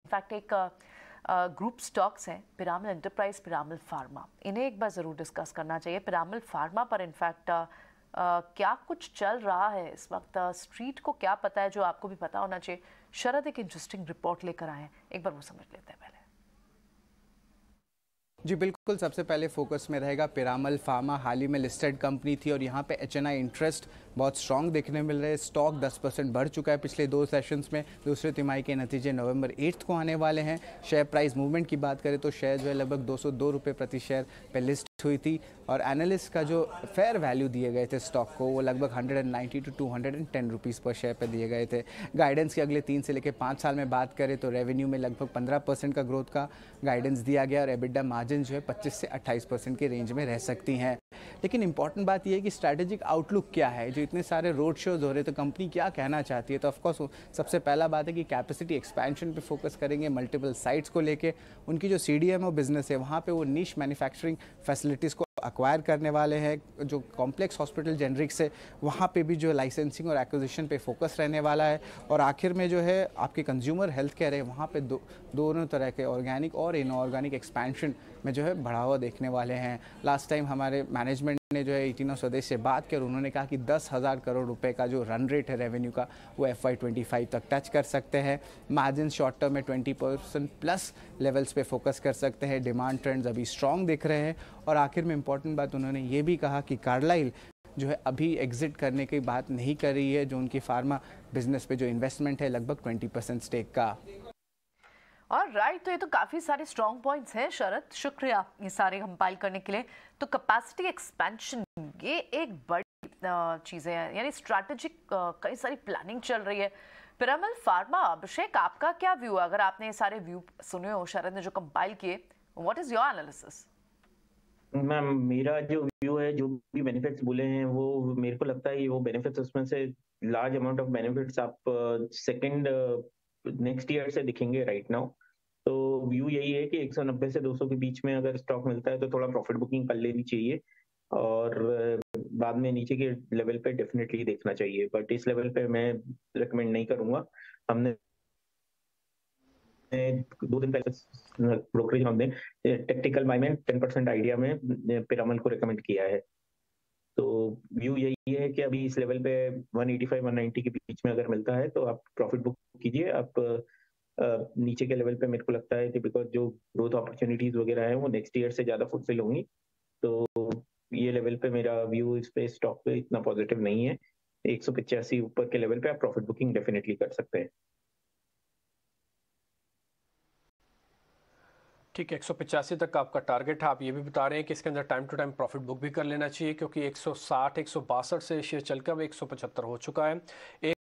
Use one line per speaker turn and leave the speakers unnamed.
In fact एक group stocks हैं, Piramal enterprise, Piramal pharma, इन्हें एक बार ज़रूर डिस्कस करना चाहिए। पिरामल फार्मा पर इनफैक्ट क्या कुछ चल रहा है इस वक्त, स्ट्रीट को क्या पता है जो आपको भी पता होना चाहिए। शरद एक इंटरेस्टिंग रिपोर्ट लेकर आए हैं, एक बार वो समझ लेते हैं पहले।
जी बिल्कुल, सबसे पहले फोकस में रहेगा पिरामल फार्मा। हाल ही में लिस्टेड कंपनी थी और यहाँ पे एचएनआई इंटरेस्ट बहुत स्ट्रॉन्ग देखने मिल रहे हैं। स्टॉक 10% बढ़ चुका है पिछले 2 सेशंस में। दूसरे तिमाही के नतीजे नवंबर 8 को आने वाले हैं। शेयर प्राइस मूवमेंट की बात करें तो शेयर जो है लगभग 202 रुपये प्रति शेयर पे लिस्ट हुई थी और एनालिस्ट का जो फेयर वैल्यू दिए गए थे स्टॉक को वो लगभग 190 टू 210 रुपीज़ पर शेयर पे दिए गए थे। गाइडेंस की अगले 3 से लेकर 5 साल में बात करें तो रेवेन्यू में लगभग 15% का ग्रोथ का गाइडेंस दिया गया और एबिडा मार्जिन जो है 25 से 28% के रेंज में रह सकती हैं। लेकिन इंपॉर्टेंट बात यह है कि स्ट्रैटेजिक आउटलुक क्या है, जो इतने सारे रोड शोज हो रहे तो कंपनी क्या कहना चाहती है। तो ऑफकोर्स सबसे पहला बात है कि कैपेसिटी एक्सपेंशन पे फोकस करेंगे, मल्टीपल साइट्स को लेके। उनकी जो सीडीएमओ बिजनेस है वहाँ पे वो नीश मैन्युफैक्चरिंग फैसिलिटीज़ को अक्वायर करने वाले हैं। जो कॉम्प्लेक्स हॉस्पिटल जेनरिक्स है वहाँ पे भी जो लाइसेंसिंग और एक्विजिशन पे फोकस रहने वाला है। और आखिर में जो है आपके कंज्यूमर हेल्थ केयर है वहाँ पे दोनों तरह के ऑर्गेनिक और इनऑर्गेनिक एक्सपेंशन में जो है बढ़ावा देखने वाले हैं। लास्ट टाइम हमारे मैनेजमेंट ने जो है 18 स्वदेश से बात की और उन्होंने कहा कि 10,000 करोड़ रुपए का जो रन रेट है रेवेन्यू का वो FY25 तक टच कर सकते हैं। मार्जिन शॉर्ट टर्म में 20% प्लस लेवल्स पे फोकस कर सकते हैं। डिमांड ट्रेंड्स अभी स्ट्रॉन्ग दिख रहे हैं। और आखिर में इंपॉर्टेंट बात उन्होंने ये भी कहा कि कार्लाइल जो है अभी एग्जिट करने की बात नहीं कर रही है। जो उनकी फार्मा बिजनेस पे जो इन्वेस्टमेंट है लगभग 20% स्टेक का।
और राइट, तो ये तो काफ़ी सारे स्ट्रॉन्ग पॉइंट्स हैं शरद, शुक्रिया ये सारे कंपाइल करने के लिए। तो कैपेसिटी एक्सपेंशन ये एक बड़ी चीज़ें हैं, यानी स्ट्रैटेजिक कई सारी प्लानिंग चल रही है। पिरामल फार्मा, अभिषेक आपका क्या व्यू है? अगर आपने ये सारे व्यू सुने हो शरद ने जो कंपाइल किए, what is your analysis?
Ma'am, मेरा जो व्यू है, जो भी बेनिफिट्स बोले हैं वो मेरे को लगता है वो बेनिफिट्स, उसमें से लार्ज अमाउंट ऑफ बेनिफिट्स आप सेकंड नेक्स्ट ईयर से दिखेंगे राइट नाउ। तो व्यू यही है कि 190 से 200 के बीच में अगर स्टॉक मिलता है तो थोड़ा प्रॉफिट बुकिंग कर लेनी चाहिए और बाद में नीचे के लेवल पे डेफिनेटली देखना चाहिए, बट इस लेवल पे मैं रिकमेंड नहीं करूंगा। हमने 2 दिन पहले ब्रोकरेज हमने टेक्टिकल बाय में 10% आइडिया में पिरामल को रिकमेंड किया है। तो व्यू यही है कि अभी इस लेवल पे 185-190 के बीच में अगर मिलता है तो आप प्रॉफिट बुक कीजिए। आप नीचे के लेवल पे मेरे को लगता है कि बिकॉज जो ग्रोथ अपॉर्चुनिटीज वगैरह है वो नेक्स्ट ईयर से ज्यादा फुलफिल होंगी, तो ये लेवल पे मेरा व्यू इस पे स्टॉक पे इतना पॉजिटिव नहीं है। 185 ऊपर के लेवल पे आप प्रॉफिट बुकिंग डेफिनेटली कर सकते हैं।
ठीक है, 185 तक आपका टारगेट है। आप ये भी बता रहे हैं कि इसके अंदर time to time profit book भी कर लेना चाहिए, क्योंकि 160 162 से शेयर चलकर अब 175 हो चुका है।